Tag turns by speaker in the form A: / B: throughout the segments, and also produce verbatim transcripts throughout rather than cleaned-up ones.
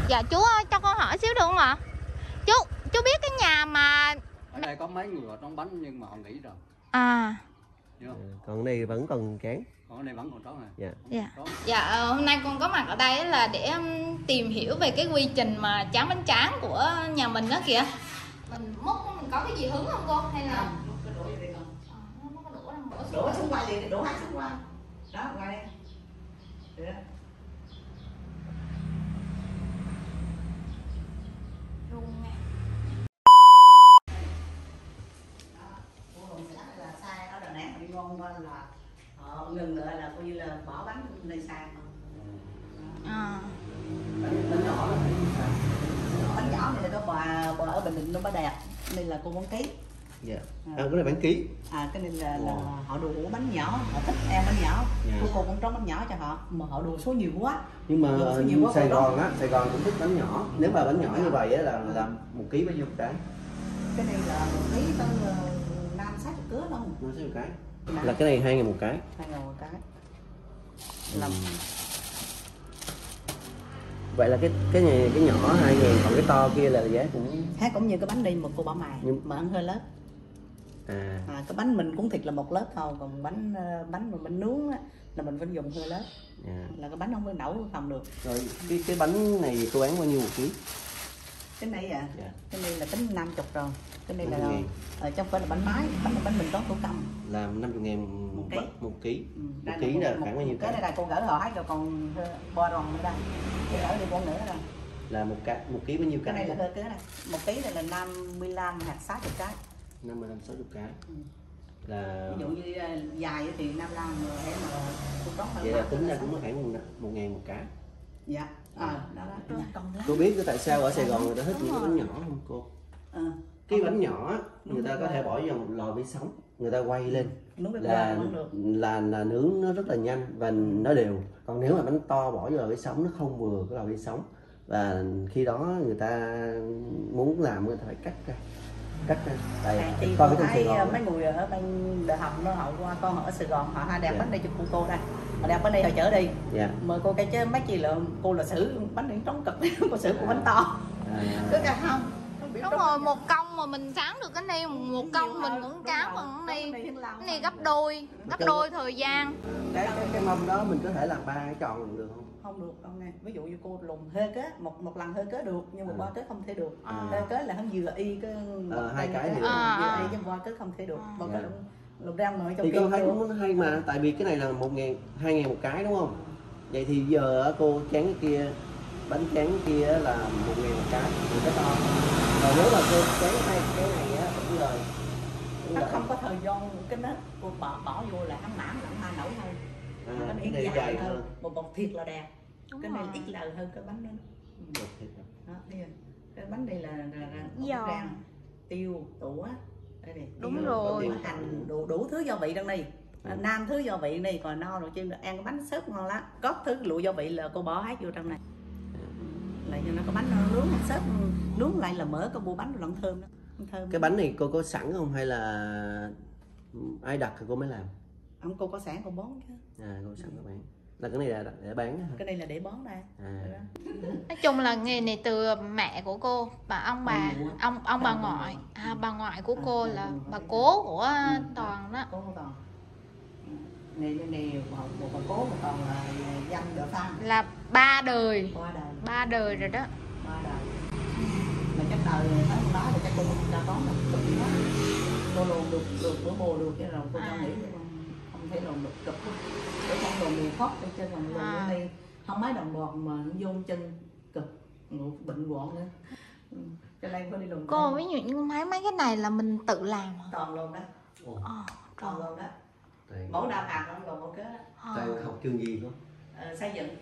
A: Dạ chú ơi, cho con hỏi xíu được không ạ? Chú, chú biết cái nhà mà
B: ở đây có mấy người đóng bánh nhưng mà họ nghỉ rồi.
A: À.
C: Ừ, còn đây vẫn còn cán.
B: Còn ở đây vẫn còn trống này.
C: Dạ.
A: Dạ. Dạ hôm nay con có mặt ở đây là để tìm hiểu về cái quy trình mà tráng bánh tráng của nhà mình đó kìa. Mình múc mình có cái gì hứng không cô hay là
D: à, cái đổ gì không? À, nó có đổ đâu. Đổ xuống qua liền, đổ hết xuống qua. Đó, qua đây. Được. Ngon là họ ngừng lại là coi như là bỏ bánh lên sàn không.
A: À.
D: Bánh nhỏ đó, bánh nhỏ này nó bà bà ở Bình Định nó mới đẹp, nên là cô bánh ký.
C: Dạ. À, cái này bánh ký.
D: À cái nên là, là họ đùa bánh nhỏ, họ thích ăn bánh nhỏ. Dạ. Cô cô cũng trống bánh nhỏ cho họ, mà họ đùa số nhiều quá.
C: Nhưng mà quá, Sài Gòn á, Sài Gòn cũng thích bánh nhỏ. Nếu mà bánh nhỏ như vậy á là là một ký bao nhiêu cái?
D: Cái này là một ký tới năm sáu chục cứa đâu.
C: Năm sáu chục cái. Là cái này hai ngàn một cái.
D: Hai ngàn một cái. Làm.
C: Vậy là cái cái này cái nhỏ hai ngàn, còn cái to kia là giá cũng
D: khác cũng như cái bánh đi mà cô bảo mài nhưng mà ăn hơi lớp.
C: À.
D: À cái bánh mình cũng thịt là một lớp thôi, còn bánh bánh mà bánh nướng á là mình phải dùng hơi lớp. À. Là cái bánh không có nấu phòng được.
C: Rồi cái cái bánh này cô bán bao nhiêu một ký?
D: Cái này à?
C: Dạ.
D: Cái này là tính năm mươi rồi. Cái này là ở trong phải là bánh máy, bánh là bánh mình có thủ công.
C: Làm năm mươi ngàn một ký. Một ký.
D: Ừ.
C: Một ký là khoảng bao nhiêu
D: cái? Cái này là cô gửi họ hết rồi còn bo ròn nữa đây. Cái gửi đi con nữa rồi.
C: Là một cái một ký bao nhiêu cái?
D: Cái này là hơi cái này. Một ký này là năm mươi lăm hoặc sáu mươi cái.
C: năm mươi lăm sáu mươi cái. Ừ. Là
D: ví dụ như dài thì năm mươi lăm rồi em mà cô có
C: vậy là tính ra cũng khoảng một ngàn một cái.
D: Dạ. À, đó đó.
C: Cô biết tại sao ở Sài Gòn người ta thích những cái bánh nhỏ không cô? À, cái bánh nhỏ người ta có thể bỏ vào một lò vi sóng, người ta quay lên là là là nướng nó rất là nhanh và nó đều. Còn nếu mà bánh to bỏ vào lò vi sóng nó không vừa cái lò vi sóng, và khi đó người ta muốn làm người ta phải cắt ra cắt ra. Tại
D: chị
C: coi
D: có
C: thấy
D: mấy người ở bên đại học nó họ qua con họ ở Sài Gòn họ hay đem bánh đây cho cô cô đây, họ đem bánh đây họ chở đi. Yeah. Mời cô cái chứ mấy chị là cô là xử bánh này trống cực cô xử của bánh to. À. Cứ cả không
A: đúng rồi, một công mà mình tráng được cái này một công mình cũng tráng bằng cái này cái này gấp đôi gấp đôi thời gian.
C: Cái cái, cái mâm đó mình có thể làm ba cái tròn được không?
D: Không được đâu nè, ví dụ như cô lùng hơi kế một một lần hơi kế được nhưng mà à. Ba kế không thể được. À. Hơi kế là không vừa y cái
C: à, hai cái thì
D: à. Vừa y chứ ba kế không thể được. Ba kế lùng lùng rang mà trong
C: thì con thấy cũng hay mà, tại vì cái này là một ngàn hai ngàn một cái đúng không? Vậy thì giờ cô tráng cái kia bánh tráng kia là một ngàn một cái thì cái to. Rồi nếu mà cô tráng hai cái này á cũng lời
D: nó không có thời gian cái nó cô bỏ bỏ vô là ăn mãn lẫn hai nổi thôi. À, cái này dài, dài hơn. hơn một bột thịt là đẹp. Đúng cái này rồi. Ít lời hơn cái bánh đó. Bột thịt đó, cái bánh đây là là rang tiêu tủa đây này.
A: Đúng
D: tiêu,
A: rồi
D: hành đủ, đủ thứ gia vị trong đây. Ừ. Nam thứ gia vị này còn no rồi chứ ăn cái bánh xốp ngon lắm, có thứ lụa gia vị là cô bỏ hết vô trong này là cho nó có bánh nó nướng xốp nướng lại là mỡ có bộ bánh lẫn thơm đó. Thơm.
C: Cái bánh này cô có sẵn không hay là ai đặt thì cô mới làm?
D: Ông cô có sẵn cô bón chứ.
C: À cô sẵn các bạn. Là cái này là để bán hả?
D: Cái này là để bón đây. À.
A: Nói chung là nghề này từ mẹ của cô và ông bà ông ông bà ngoại à, bà ngoại của cô là bà cố của Toàn đó.
D: Cố của Toàn. Này này này một bà cố mà còn là dân đỡ phan.
A: Là ba đời.
D: Ba đời.
A: Ba đời rồi đó.
D: Ba đời. Mà chắc đời thấy con đó là chắc cô đã có một cực đó. Cô lồn được được bữa bồ được cái rồi cô cho nghĩ không thể lồn được cực. Để con lồn nhiều khóc để chân lồn lồn ở đây không mấy đồng bọt mà vô chân cực ngủ bệnh hoạn nữa. Cho nên có đi lồn.
A: Cô ví dụ như mấy mấy cái này là mình tự làm hả?
D: Toàn lồn đó.
A: Ờ,
D: toàn lồn đó. Mẫu đào hạt không còn một cái đó.
C: Toàn học chương gì không?
D: Ờ, xây dựng.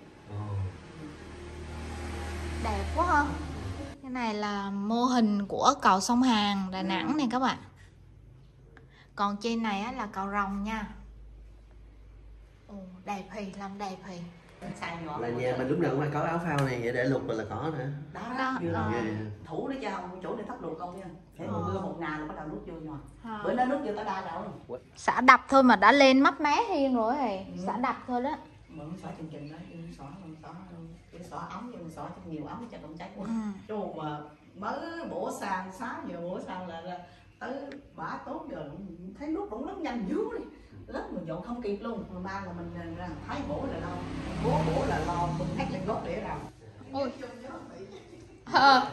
A: Đẹp quá ha. Cái này là mô hình của cầu sông Hàn Đà Nẵng này các bạn. Còn trên này á, là cầu Rồng nha. Ồ, đẹp hì, làm đẹp hì.
C: Là nhà mình lúc nào cũng phải có áo phao này vậy để lục là có nữa.
D: Đó đó, vừa là thủ để cho không chỗ để thắp lục không nha. Để một mưa một ngày là bắt đầu nút vô rồi. À. Bữa nó nút vô tới đây đâu.
A: Xả đập thôi mà đã lên mắt mé hiên rồi hì. Ừ. Xả đập thôi đó.
D: Ừ. mà nó xỏ chừng chừng đó, nhưng xỏ mình xỏ cái xỏ ống nhưng xỏ cho nhiều ống chắc không cháy quá.
A: Ừ.
D: Chú mà mới bổ sang sáu giờ bổ sang là, là tới bả tốt giờ thấy nước cũng lớn nhanh dữ đi. Lớn mình dọn không kịp luôn, mà ba là mình là thấy bổ là lo, bố bổ là lo mình hết lên gót để làm.
A: Ôi. Ờ.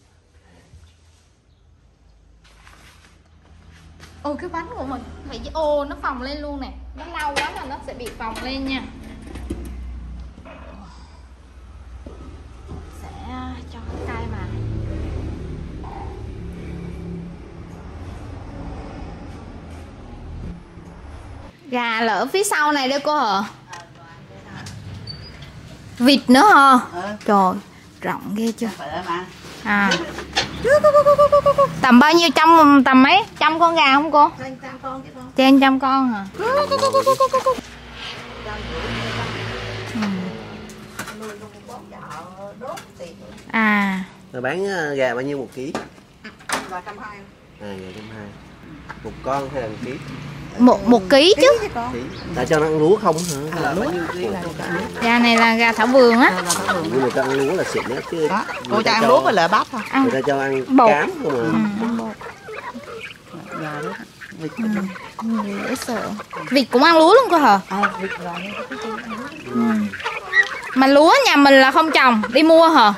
A: Ôi cái bánh của mình phải ô nó phồng lên luôn nè, nó lâu quá là nó sẽ bị phồng lên nha. Sẽ cho cái cây vào. Gà là ở phía sau này đây cô hả? Vịt nữa hả?
D: Ừ.
A: Trời, rộng ghê chưa?
D: Mà.
A: À. Tầm bao nhiêu, trăm tầm mấy trăm con gà không cô?
D: Trên trăm con chứ con.
A: Trên trăm con hả? À.
C: Rồi bán gà bao nhiêu một ký?
D: Gà trăm hai.
C: À, gà trăm hai. Một con hay là một ký?
A: Một một ký chứ.
C: Ký. Đã cho nó ăn lúa không hả? Hay là bao nhiêu ký?
A: Gà này là gà thảo vườn á.
C: Nhưng mà cho ăn lúa là xịn đấy chứ.
D: Đó. Cô cho ăn lúa với lợi bắp thôi.
C: Người ta cho ăn
A: bột.
C: cám không mà.
D: Gà đó. Vịt
A: Ừ, dễ sợ. Vịt cũng ăn lúa luôn cơ hả?
D: à, vịt gà
A: Ừ. Mà lúa nhà mình là không trồng, đi mua hả?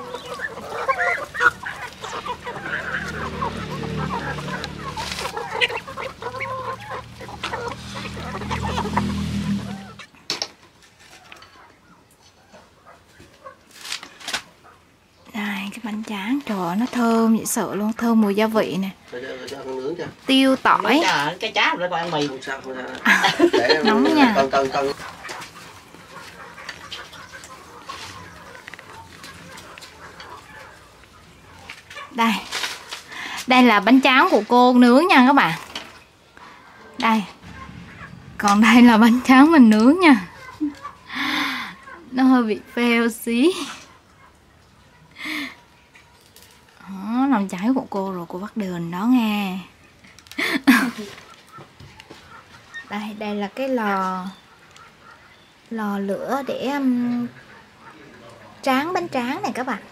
A: Đây, cái bánh tráng, trời ơi, nó thơm dễ sợ luôn, thơm mùi gia vị nè. Tiêu, tỏi.
D: Cái cháo rồi con ăn mì.
C: Không sao, không sao. Để
A: nóng nha.
C: Con con con.
A: Đây. Đây là bánh tráng của cô nướng nha các bạn. Đây. Còn đây là bánh tráng mình nướng nha. Nó hơi bị fail xí. Đó, làm cháy của cô rồi cô bắt đường đó nghe. Đây, đây là cái lò lò lửa để um, tráng bánh tráng này các bạn.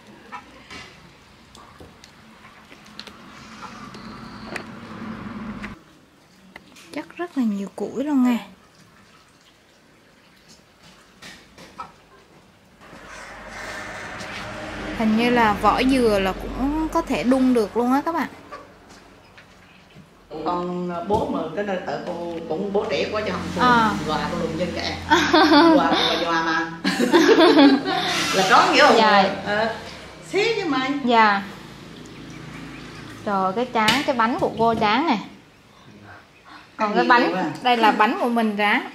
A: Chắc rất là nhiều củi luôn nghe. Hình như là vỏ dừa là cũng có thể đun được luôn á các bạn.
D: Con bố mà cái nơi ở cô cũng bố trẻ quá cho không
A: À.
D: quà con lùn dân kẹ quà quà quà mà là có nghĩa không?
A: Dạ.
D: Ờ, xí chứ mày.
A: Dạ. Trời, cái tráng, cái bánh của cô tráng này. Còn cái bánh, đây là bánh của mình tráng.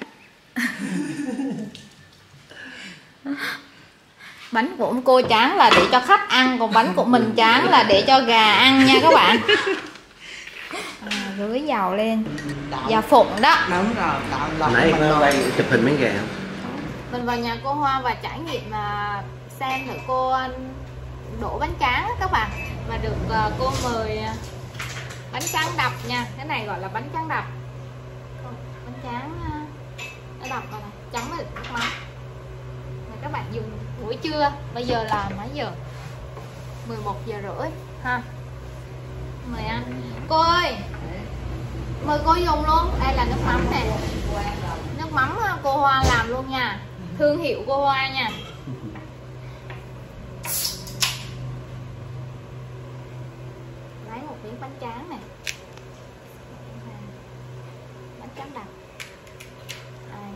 A: Bánh của cô tráng là để cho khách ăn, còn bánh của mình tráng là để cho gà ăn nha các bạn. À, rưới dầu lên. Dầu phụng đó.
D: Đúng rồi, tạo lòng
C: Nãy
D: mình
C: có
D: rồi.
C: quay chụp hình mấy gà không?
A: Mình vào nhà cô Hoa và trải nghiệm mà xem thử cô đổ bánh tráng các bạn. Và được uh, cô mời bánh tráng đập nha. Cái này gọi là bánh tráng đập. Bánh tráng uh, nó đập vào này, chấm với nước mắm. Và các bạn dùng buổi trưa, bây giờ là mấy giờ? mười một giờ rưỡi ha. Mời anh. Cô ơi, mời cô dùng luôn. Đây là nước mắm nè. Nước mắm cô Hoa làm luôn nha. Thương hiệu cô Hoa nha. Lấy một miếng bánh tráng này. Bánh tráng đặc. Đây.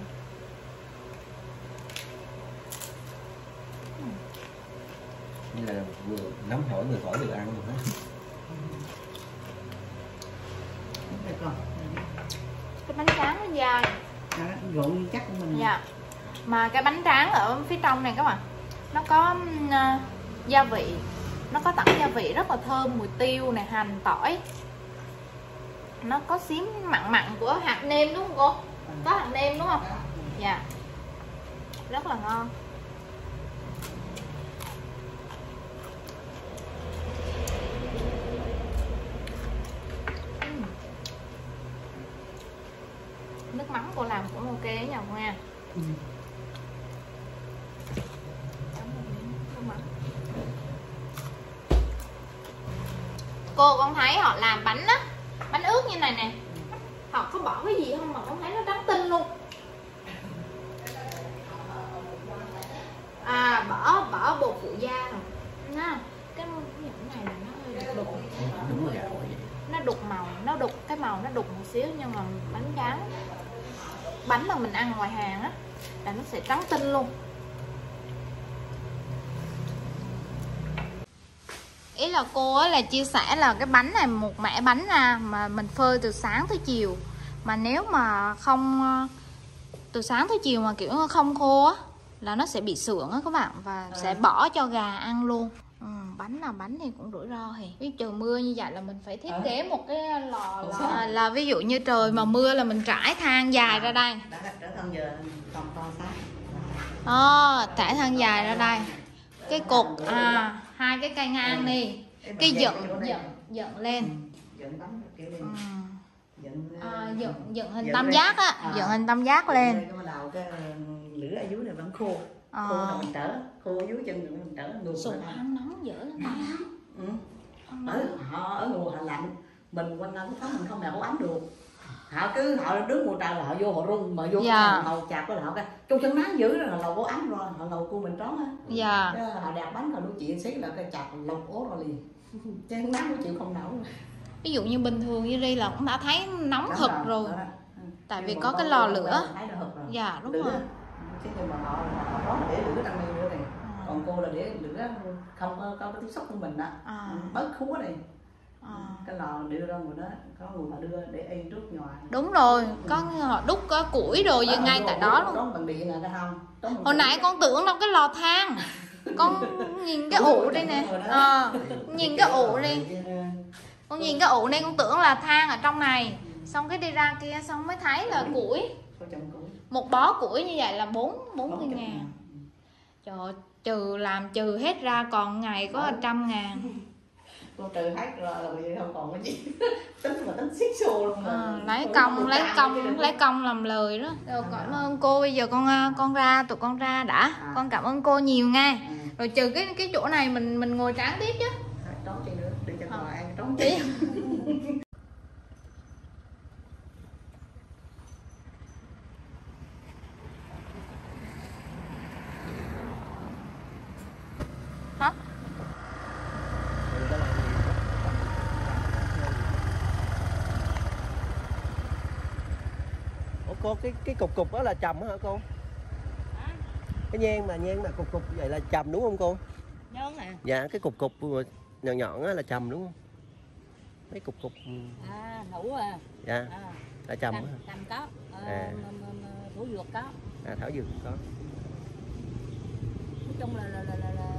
C: Như là vừa nóng hổi người khỏi được ăn rồi đó.
A: Cái bánh tráng nó dài.
D: À, rượu chắc của mình.
A: Dạ. Mà cái bánh tráng ở phía trong này các bạn, nó có uh, gia vị, nó có tẩm gia vị rất là thơm, mùi tiêu này, hành, tỏi. Nó có xíu mặn mặn của hạt nêm đúng không cô? Có hạt nêm đúng không? Dạ. Rất là ngon. Nước mắm cô làm cũng ok nha cô nha. Ừ. Cô con thấy họ làm bánh á, bánh ướt như này nè, họ có bỏ cái gì không mà con thấy nó trắng tinh luôn. À, bỏ bỏ bột phụ gia rồi nha. Cái những này là nó hơi đục,
C: Đúng rồi gạo.
A: nó đục màu, nó đục cái màu nó đục một xíu, nhưng mà bánh trắng, bánh mà mình ăn ngoài hàng á là nó sẽ trắng tinh luôn. Ý là cô á là chia sẻ là cái bánh này một mẻ bánh ra mà mình phơi từ sáng tới chiều, mà nếu mà không từ sáng tới chiều mà kiểu không khô á là nó sẽ bị sượng á các bạn, và à. sẽ bỏ cho gà ăn luôn. Ừ, bánh nào bánh thì cũng rủi ro thì ví trời mưa như vậy là mình phải thiết à. kế một cái lò là, là ví dụ như trời mà mưa là mình trải than dài à. ra đây. Đó, trải than dài ra đây. Cái cột à hai cái cây ngang đi, cái dựng dựng dựng lên. Ừ. À, dựng dựng hình tam giác á, à. dựng hình tam giác lên.
D: Lửa ở dưới này vẫn khô, à. khô là mình trở, khô ở dưới chân rồi mình trở ngược.
A: Sụp hắn nóng dữ lắm ta.
D: Ừ. Ở họ ở mùa họ lạnh, mình quanh năm tháng mình không nào có ấm được. Họ cứ họ đứng mùa trời là họ vô họ rung, mà vô
A: dạ.
D: cái lầu chạp đó là họ cái trong chân nắng dữ là lầu có ấm rồi, họ lầu cô mình trón á.
A: Dạ.
D: Họ đạp bánh họ nói chuyện xí là cái chạp lầu ố rồi liền. Chân nắng nó chịu không nổi.
A: Ví dụ như bình thường như đi là cũng đã thấy nóng thật rồi, rồi. Tại vì có cái lò lửa. Dạ đúng rồi.
D: Chứ nhưng mà họ họ có để lửa trong đây nữa này, à. còn cô là để lửa không có có cái tiếp xúc của mình đó, à. bớt khúa này, à. cái lò đưa ra người đó có người họ đưa để yên trước nhòa.
A: Đúng rồi, có họ đúc có củi rồi như ngay tại đó luôn.
D: Đón bằng điện là cái không.
A: Hồi nãy con tưởng đâu cái lò than, con nhìn cái ụ đây nè, à, nhìn cái ụ đi, con nhìn cái ụ này con tưởng là than ở trong này, xong cái đi ra kia xong mới thấy là củi. Một bó củi như vậy là bốn bốn mươi ngàn. Trời, trừ làm trừ hết ra còn ngày có trăm ngàn.
D: Cô trừ hết rồi là bây giờ không còn cái gì. Tính mà tính xiết xô luôn.
A: À, lấy công lấy công lấy công làm lời đó. Rồi cảm ơn cô, bây giờ con con ra tụi con ra đã. À. Con cảm ơn cô nhiều nha. À. Rồi trừ cái cái chỗ này mình mình ngồi tráng tiếp chứ.
D: Trón chị nữa, đi cho ngồi ăn trón chị.
A: Hả?
C: Ủa cô, cái cái cục cục đó là trầm hả cô? À? Cái nhang mà nhang mà cục cục vậy là trầm đúng không cô?
D: Nhơn à?
C: Dạ, cái cục cục nhọn nhọn á là trầm đúng không? Mấy cục cục.
D: À, nủ à.
C: Dạ. À. Là trầm hả?
D: Trầm có. À, à. Thảo dược có.
C: À, thảo dược có.
D: Nói chung là là là là, là...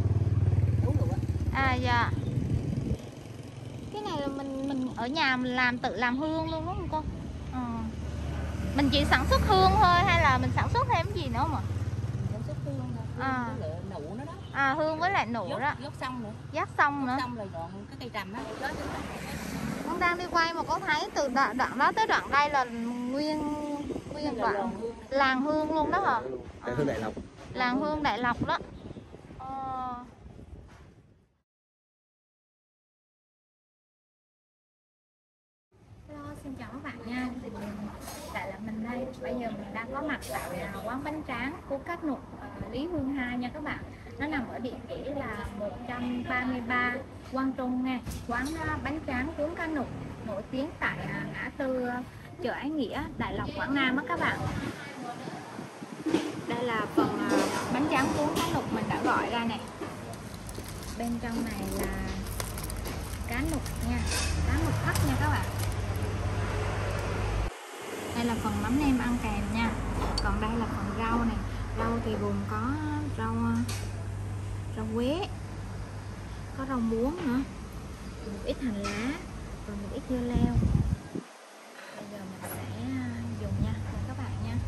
A: À dạ. Cái này là mình mình ở nhà mình làm tự làm hương luôn đúng không cô? Ờ. Mình chỉ sản xuất hương thôi hay là mình sản xuất thêm cái gì nữa mà?
D: Sản xuất hương thôi.
A: À.
D: Với lại nụ nữa đó.
A: À, hương với lại nụ
D: dốt,
A: đó.
D: Dốt xong nữa.
A: Dắt xong nữa.
D: Dốt xong rồi còn cái cây trầm á.
A: Con đang đi quay mà có thấy từ đoạn, đoạn đó tới đoạn đây là nguyên nguyên đoạn làng, làng hương luôn đó hả?
C: Làng hương Đại Lộc.
A: Làng hương Đại Lộc đó. Ờ. Hello, xin chào các bạn nha. Tại là mình đây, bây giờ mình đang có mặt tại quán bánh tráng của Cát Nục, Lý Hương hai nha các bạn. Nó nằm ở địa chỉ là một trăm ba mươi ba Quang Trung nha. Quán bánh tráng cuốn Cát Nục nổi tiếng tại ngã tư chợ Ái Nghĩa, Đại Lộc, Quảng Nam á các bạn. Đây là phần bánh tráng cuốn Cát Nục mình đã gọi ra nè. Bên trong này là cá nục nha, cá nục thắt nha các bạn. Đây là phần mắm nêm ăn kèm nha. Còn đây là phần rau này. Rau thì gồm có rau rau quế, có rau muống nữa, một ít hành lá, rồi một ít dưa leo. Bây giờ mình sẽ dùng nha các bạn nha.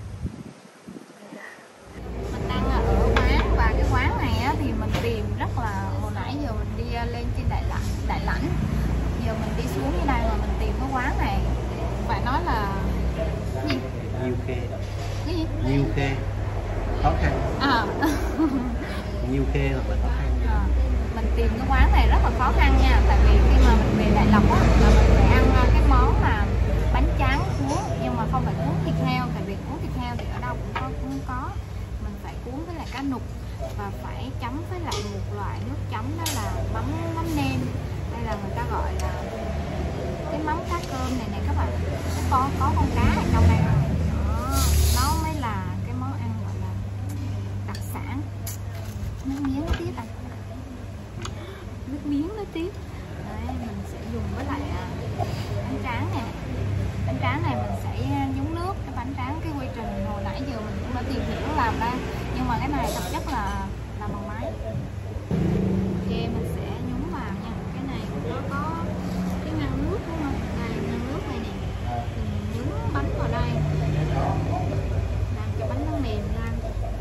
A: Mình đang ở quán, và cái quán này á, thì mình tìm rất là, hồi nãy giờ mình đi lên trên Đại Lãnh, Đại Lãnh, giờ mình đi xuống như đây mà mình tìm cái quán này phải nói là gì?
C: Nhiều khê.
A: Cái gì?
C: Nhiều khê. Khó khăn.
A: À.
C: Nhiều khê hoặc là khó khăn.
A: À, mình mình tìm cái quán này rất là khó khăn nha, tại vì khi mà mình về Đại Lộc á là mình phải ăn cái món mà bánh tráng cuốn, nhưng mà không phải cuốn thịt heo, tại vì cuốn thịt heo thì ở đâu cũng có, cũng có. Mình phải cuốn với lại cá nục và phải chấm với lại một loại nước chấm đó là mắm mắm nêm, hay là người ta gọi là cái mắm cá cơm này này các bạn. Nó có có con cá ở trong đây rồi. Đó, nó mới là cái món ăn gọi là đặc sản. Nước miếng nó tiếp à, nước miếng nó tiếp. Đấy, mình sẽ dùng với lại bánh tráng này. Bánh tráng này mình sẽ nhúng nước. Cái bánh tráng, cái quy trình hồi nãy giờ mình cũng đã tìm hiểu làm đây, nhưng mà cái này thực chất là làm bằng máy. Ok, mình sẽ nhúng vào nha. Cái này nó có cái ngăn nước đúng không? Đây, ngăn nước này nè. Mình nhúng bánh vào đây, làm cho bánh nó mềm lên.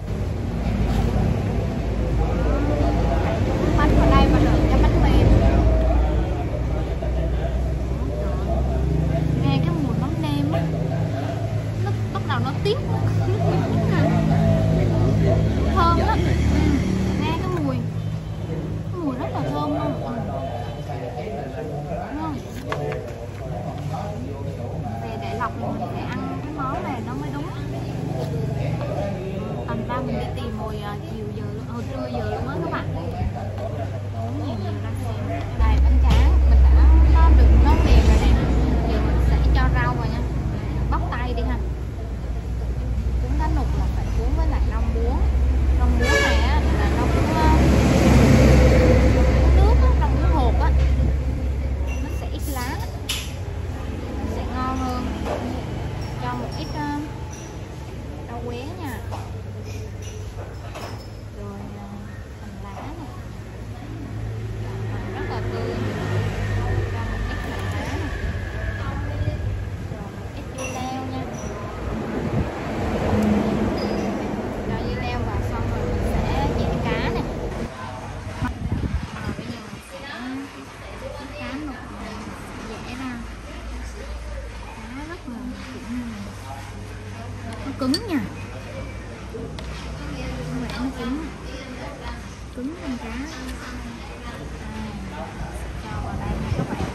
A: Nhúng bánh vào đây và đợi cho bánh mềm. Nghe cái mùi mắm nêm á, nó bắt đầu nó tiếc thơm lắm. Ừ. Nghe cái mùi, cái mùi rất là thơm luôn. Ừ. Đúng không? Về Đại Lộc thì mình phải ăn cái món này nó mới đúng. Tầm ra mình đi tìm hồi chiều giờ luôn, hồi trưa giờ luôn á các bạn. Đúng nhiều nhiều ra xem. Đây bánh tráng mình đã nó được nó mềm rồi nè. Giờ mình sẽ cho rau vào nha. Bóc tay đi ha. Cuốn cá nục là phải cuốn với lại rau muống. Rau muống này á là rau muống nước á, rau muống hột á, nó sẽ ít lá, nó sẽ ngon hơn. Cho một ít uh, rau quế nha, rồi uh, hành lá này, rất là tươi. Cho một ít hành lá này, rồi một ít dưa leo nha. Cho dưa leo vào xong rồi mình sẽ chiên cá này. Rồi bây giờ mình sẽ cái cá nục này dễ ra. Cá rất là kiểu như nó cứng nha, không phải nó cứng cứng con cá. À, cho vào đây nha các bạn.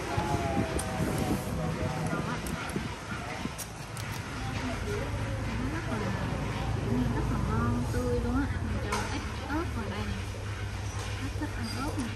A: Rất là ngon tươi luôn á. Mình cho ít ớt vào đây nè, rất thích ăn ớt nè.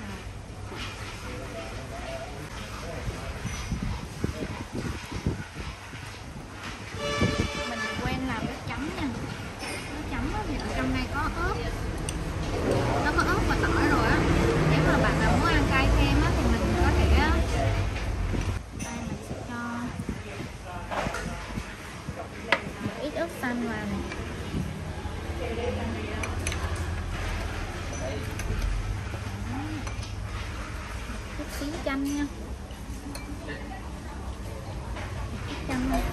A: Mình quên làm nước chấm nha. Nước chấm thì ở trong đây có ớt, nó có ớt và tỏi rồi á. Nếu mà bạn nào muốn ăn cay thêm á thì mình có thể, đây mình sẽ cho một ít ớt xanh vào nè. Chút xíu chanh nha, chút chanh nha.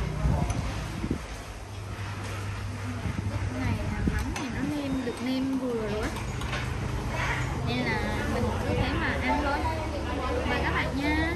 A: Cái này là mắm này nó nêm được nêm vừa rồi á, nên là mình cứ thế mà ăn thôi. Mời các bạn nha.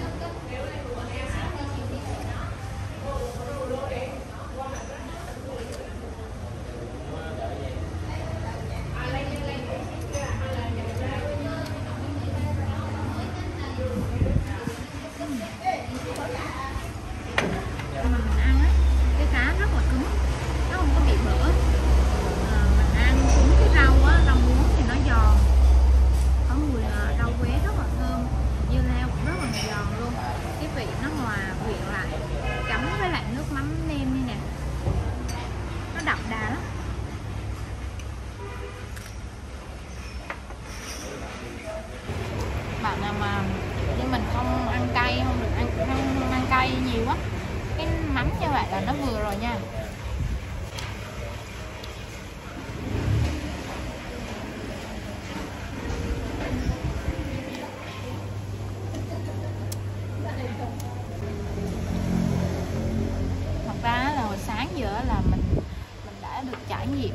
A: Mình ăn á, cái cá rất là cứng, nó không có bị bở. À, mình ăn cuốn cái rau á, rau muống thì nó giòn, có mùi rau quế rất là thơm, dưa leo cũng rất là giòn luôn. Cái vị nó hòa quyện lại, chấm với lại nước mắm nêm như nè, nó đậm đà lắm. Bạn nào mà như mình không ăn cay, không được ăn không ăn cay nhiều quá, cái mắm như vậy là nó vừa rồi nha. Thật ra là hồi sáng giờ là mình mình đã được trải nghiệm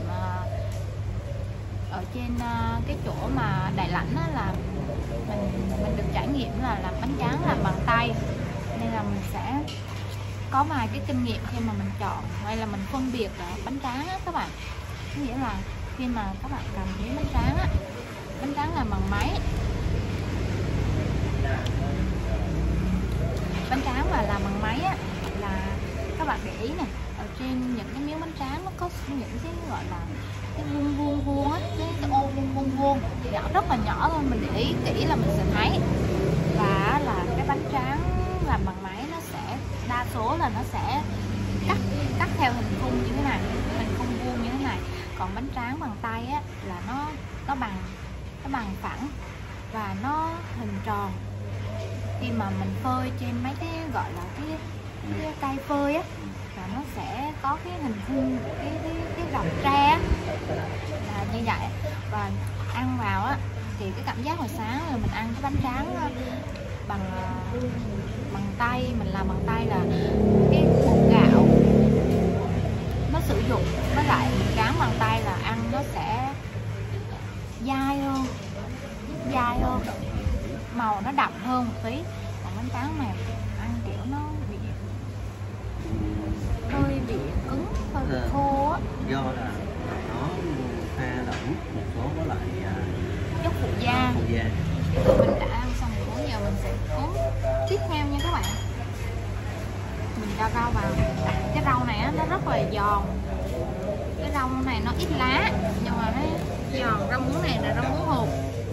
A: ở trên cái chỗ mà Đại Lãnh á, là mình mình được trải nghiệm là làm bánh tráng làm bằng tay, nên là mình sẽ có vài cái kinh nghiệm khi mà mình chọn hay là mình phân biệt bánh tráng á các bạn. Nghĩa là khi mà các bạn cầm miếng bánh tráng á, bánh tráng làm bằng rất là nhỏ thôi, mình để ý kỹ là mình sẽ thấy. Và là cái bánh tráng làm bằng máy nó sẽ đa số là nó sẽ cắt cắt theo hình khung như thế này, hình khung vuông như thế này. Còn bánh tráng bằng tay á là nó nó bằng nó bằng phẳng và nó hình tròn. Khi mà mình phơi trên mấy cái gọi là cái cái cây phơi á là nó sẽ có cái hình khung của cái cái cái rọc tre á, là như vậy. Và ăn vào á thì cái cảm giác hồi sáng là mình ăn cái bánh tráng bằng bằng tay, mình làm bằng tay là cái bột gạo nó sử dụng với lại mình tráng bằng tay là ăn nó sẽ dai hơn, dai hơn, màu nó đậm hơn một tí. Còn bánh tráng này ăn kiểu nó bị hơi bị cứng, hơi bị khô á.
C: Do là nó pha lẫn một số với lại
A: chất phụ gia.
C: phụ gia.
A: Mình đã ăn xong rồi, giờ mình sẽ cuốn tiếp theo nha các bạn. Mình cho rau vào. Cái rau này á, nó rất là giòn. Cái rau này nó ít lá nhưng mà nó giòn. Rau muống này là rau muống hột.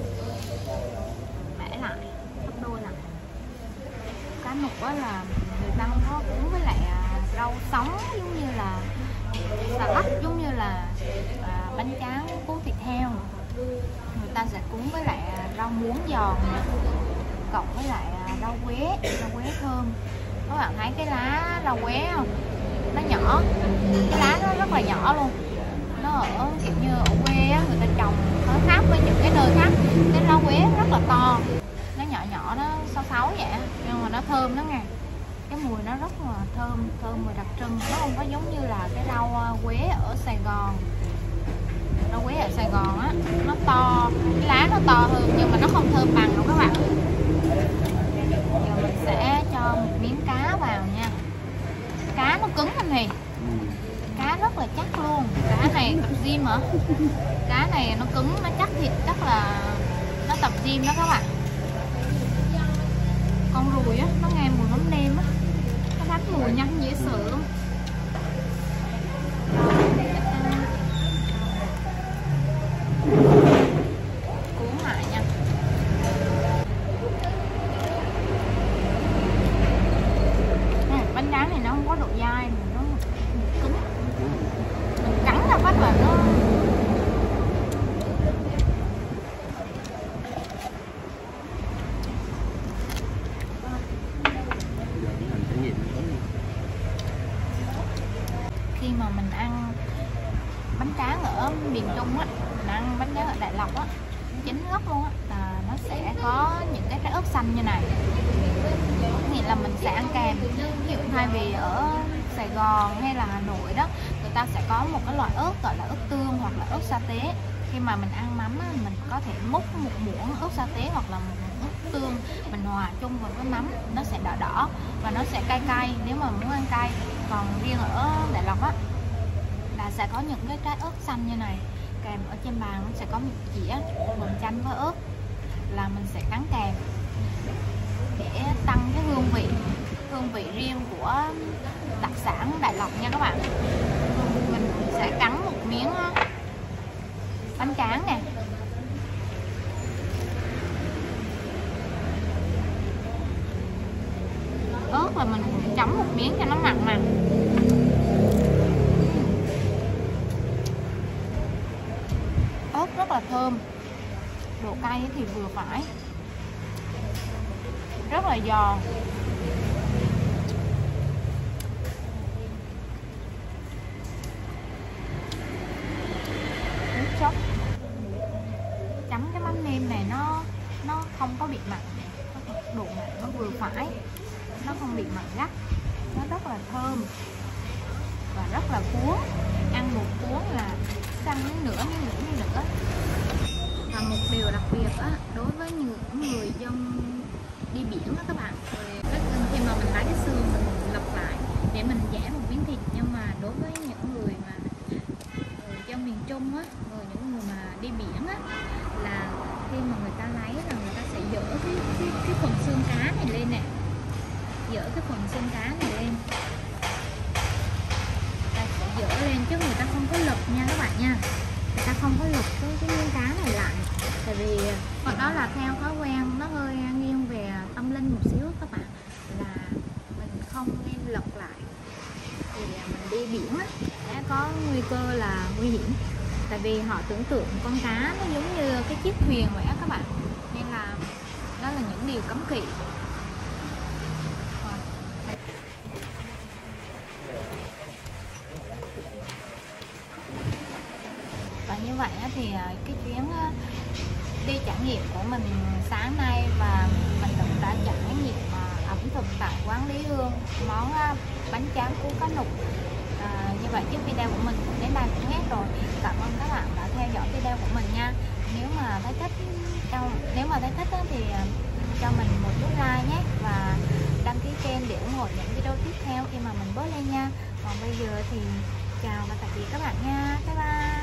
A: Bẻ lại, gấp đôi lại. Cá nục á là người ta không có cuốn với lại rau sống giống như là xà lách, giống như là à, bánh tráng cuốn thịt heo. Người ta sẽ cuốn với lại rau muống giòn cộng với lại rau quế, rau quế thơm. Các bạn thấy cái lá rau quế không? Nó nhỏ, cái lá nó rất là nhỏ luôn. Nó ở kiểu như ở quê á, người ta trồng nó khác với những cái nơi khác. Cái rau quế rất là to, nó nhỏ nhỏ, nó sáu sáu vậy, nhưng mà nó thơm đó nghe. Cái mùi nó rất là thơm, thơm mùi đặc trưng. Nó không có giống như là cái rau quế ở Sài Gòn. Rau quế ở Sài Gòn á, nó to, cái lá nó to hơn nhưng mà nó không thơm bằng đâu các bạn. Giờ mình sẽ cho một miếng cá vào nha. Cá nó cứng anh Thì. Cá rất là chắc luôn. Cá này tập gym hả? Cá này nó cứng, nó chắc thịt, chắc là nó tập gym đó các bạn. Con ruồi á, nó nghe mùi mắm nêm á, nó đánh mùi nhanh dễ sợ luôn. Cuốn lại nha. Ừ, bánh tráng này nó không có độ dai, nó cứng. Mình cắn ra phát là nó khi mà mình ăn bánh tráng ở miền Trung á, mình ăn bánh tráng ở Đại Lộc á, chính gốc luôn á, là nó sẽ có những cái trái ớt xanh như này. Nghĩa là mình sẽ ăn kèm. Ví dụ thay vì ở Sài Gòn hay là Hà Nội đó, người ta sẽ có một cái loại ớt gọi là ớt tương hoặc là ớt sa tế. Khi mà mình ăn mắm á, mình có thể múc một muỗng ớt sa tế hoặc là một muỗng ớt tương, mình hòa chung vào với mắm, nó sẽ đỏ đỏ và nó sẽ cay cay nếu mà muốn ăn cay. Còn riêng ở Đại Lộc á là sẽ có những cái trái ớt xanh như này, kèm ở trên bàn nó sẽ có một dĩa mình chanh với ớt, là mình sẽ cắn kèm để tăng cái hương vị hương vị riêng của đặc sản Đại Lộc nha các bạn. Mình sẽ cắn một miếng bánh tráng nè. Ớt là mình chấm một miếng cho nó mặn mà. Ớt rất là thơm, độ cay thì vừa phải, rất là giòn. Nước sốt chấm cái mắm nêm này nó nó không có bị mặn, độ mặn nó vừa phải, nó không bị mặn gắt, nó rất là thơm và rất là cuốn. Ăn một cuốn là ăn miếng nữa, miếng nữa, miếng nữa. Và một điều đặc biệt á, đối với những người dân đi biển đó các bạn, rồi khi mà mình lấy cái xương mình lọc lại để mình giả một miếng thịt, nhưng mà đối với những người mà người dân miền Trung á, rồi những người mà đi biển á, là khi mà người ta lấy là người ta sẽ dỡ cái cái, cái phần xương cá này lên nè, dỡ cái phần xương cá này lên, ta sẽ dỡ lên chứ người ta không có lật nha các bạn nha. Người ta không có lật cái, cái miếng cá này lại, tại vì đó là theo thói quen nó hơi nghiêng về tâm linh một xíu các bạn, là mình không nên lật lại, thì mình đi biển á sẽ có nguy cơ là nguy hiểm, tại vì họ tưởng tượng con cá nó giống như cái chiếc thuyền vậy á các bạn, nên là đó là những điều cấm kỵ. Và như vậy thì cái chuyến đi trải nghiệm của mình sáng nay, và mình cũng đã trải nghiệm ẩm thực tại quán Lý Hương, món bánh tráng cuốn cá nục. À, như vậy chiếc video của mình cũng đến đây cũng hết rồi. Cảm ơn các bạn đã theo dõi video của mình nha. Nếu mà thấy thích nếu mà thấy thích thì cho mình một nút like nhé, và đăng ký kênh để ủng hộ những video tiếp theo khi mà mình post lên nha. Còn bây giờ thì chào và tạm biệt các bạn nha. Bye bye.